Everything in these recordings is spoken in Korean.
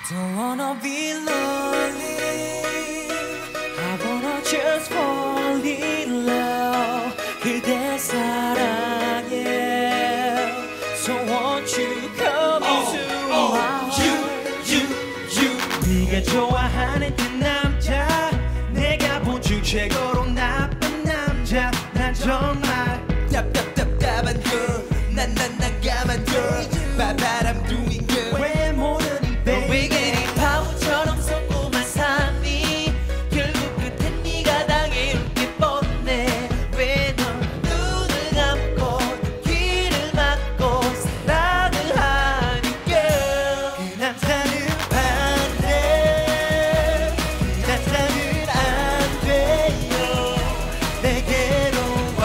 Don't wanna be lonely. I wanna just fall in love. 그대 사랑해. So won't you come into my heart. 네가 좋아하는 그 남자, 내가 본 중 최고로 나쁜 남자. 난 정말 답답한 girl. 난 가만 girl. But I'm doing good. 왜 모르니 baby. 바보처럼 속고만 사니. 결국 끝엔 네가 당해올 게 뻔해. 왜 넌 눈을 감고 귀를 막고 사랑을 하니 girl. 그 남자는 반대. 그 남자는 안 돼요. 내게로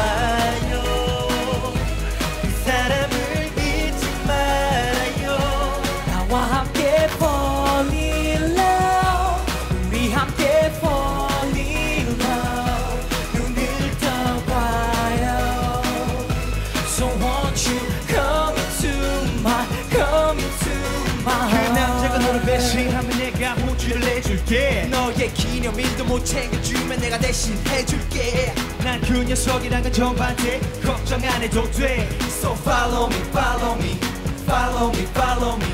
와요. 그 사람을 잊지 말아요. 나와 함께 fall in love. 우리 함께 fall in love. 눈을 떠봐요. So won't you come into my heart. 그 남자가 너를 배신하면 내가 호주를 내줄게. 너의 기념일도 못 챙겨주면 내가 대신 해줄게. 난 그 녀석이랑은 정반대. 걱정 안 해도 돼. So follow me, follow me, follow me, follow me.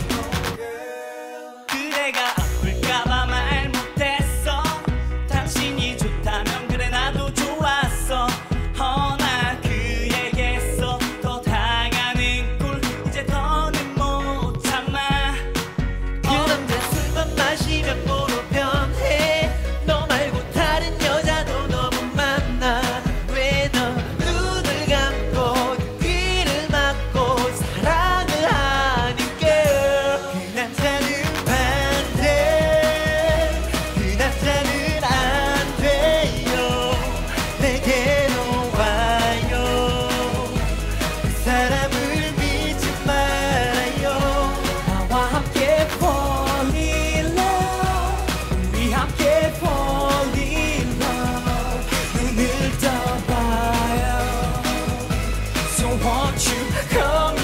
그대가 아플까봐 말 못했어. 당신이 좋다면 그래 나도 좋았어. 허나 그에게서 더 당하는 꼴 이제 더는 못 참아. 그 남자 술만 마시면 뭐로 변해. 너 말고 다른 여자도 너무 많아. 왜 너 눈을 감고 귀를 막고 사랑을 하니 girl. 그 남자는 반대. 그 남자는 안 돼요. 내게로 와요. 그 사람을 믿지 말아요. 나와 함께 fall in love. 우리 함께 fall in love. 눈을 떠봐요. So won't you come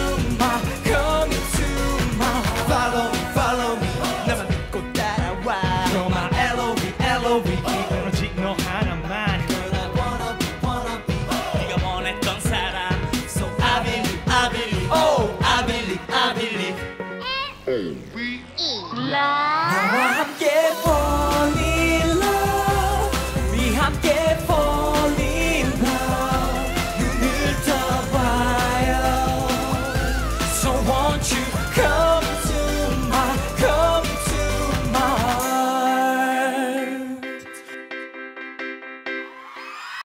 into my follow me, follow me. 나만 믿고 따라와. You're my L.O.V, L.O.V. 오로지 너 하나만. Girl, I wanna be. 네가 원했던 사람. So I believe, I believe. Oh, I believe, I believe. 나와 함께